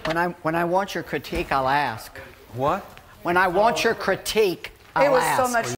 When I want your critique, I'll ask. What? When I want your critique, I'll ask. It was so much